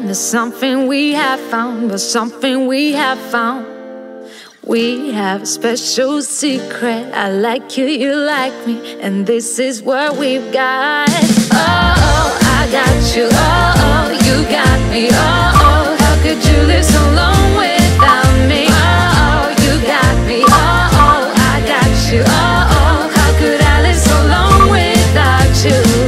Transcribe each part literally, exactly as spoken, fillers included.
There's something we have found, there's something we have found. We have a special secret. I like you, you like me, and this is what we've got. Oh, I got you. Oh, you got me. Oh, how could you live so long without me? Oh, you got me. Oh, I got you. Oh, how could I live so long without you?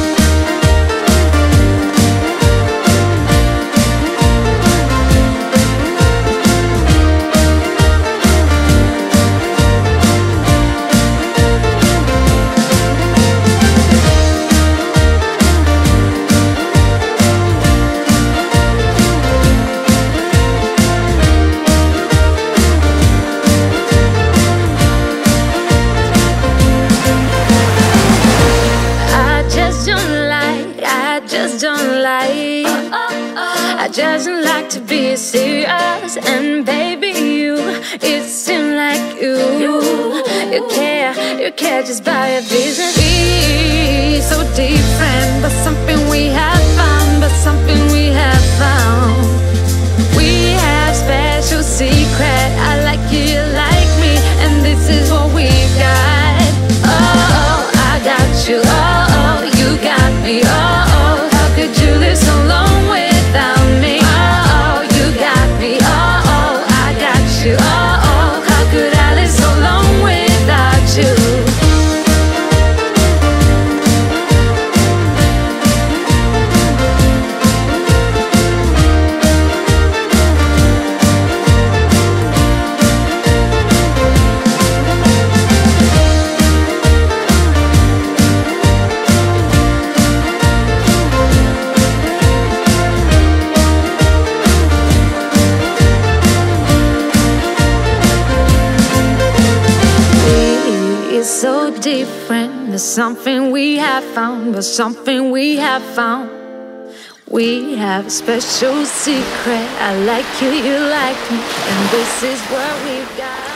I just don't like to be serious, and baby, you, it seems like you, you care, you care just by your business. Be so different, but something we have found, but something we have found. We have special secret. I like you, you like me, and this is what we got. Oh, I got you. Oh, you got me. Oh, how could you live so long without me? Oh, you got me. Oh, I got you. Oh, how could I live so long without you? So different, there's something we have found, but something we have found. We have a special secret. I like you, you like me, and this is what we've got.